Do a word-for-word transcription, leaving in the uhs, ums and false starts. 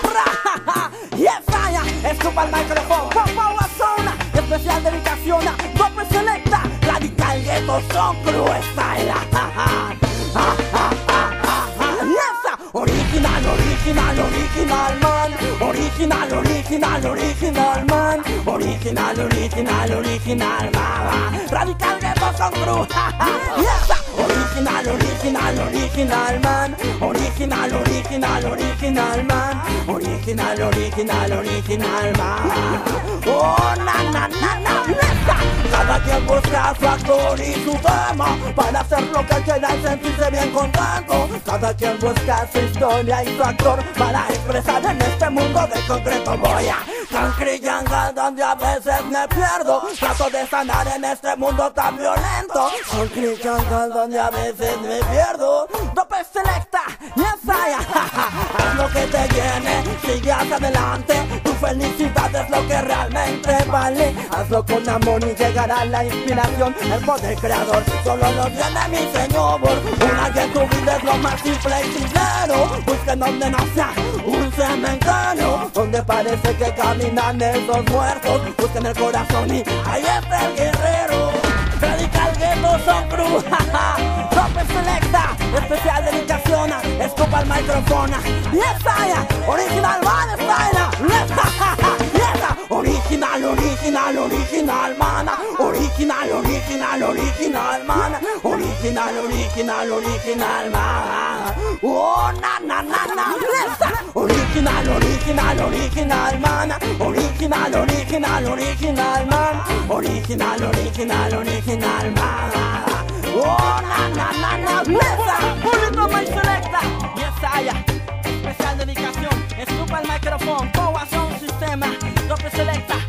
ra, yes, vaya, escupa el micrófono, power zona, especial dedicación a Dope Selecta, Radical Ghetto Son Crew Style. Original, original, original man. Original, original, original man. Original, original, original man. Radical Ghetto Son Crew. Yes. Original, original, original man. Original, original, original man. Original, original, original man. Oh, na, na, na, na, neta. Cada quien busca su actor y su tema para hacer lo que quiera y sentirse bien contento. Cada quien busca su historia y su actor para expresar en este mundo de concreto. Voy a Concrete Jungle donde a veces me pierdo. Trato de sanar en este mundo tan violento. Concrete Jungle donde a veces me pierdo. Dope Selecta, yes I haz lo que te viene, sigue hacia adelante. Tu felicidad es lo que realmente vale. Hazlo con amor y llegará la inspiración. El poder creador solo lo tiene mi señor. Una que en tu vida es lo más simple y sincero. Busquen donde no sea un cementerio, donde parece que caminan esos muertos. Busquen el corazón y ahí está el guerrero. Radical Ghetto Son Crew, Dope Selecta, especial dedicación a escupa el micrófono. Yes, I original man style. Yes, original, original, original man. Original, original, original man. Original, original, original man. Oh, na, na, na, na. Yes, original, original, original man. Original, original, original man. Original, original, original man. Oh, na, na, na, na. Yes, Dope Selecta. Yes, I especial dedicación. Escupa el micrófono. Power Sound System. Dope Selecta.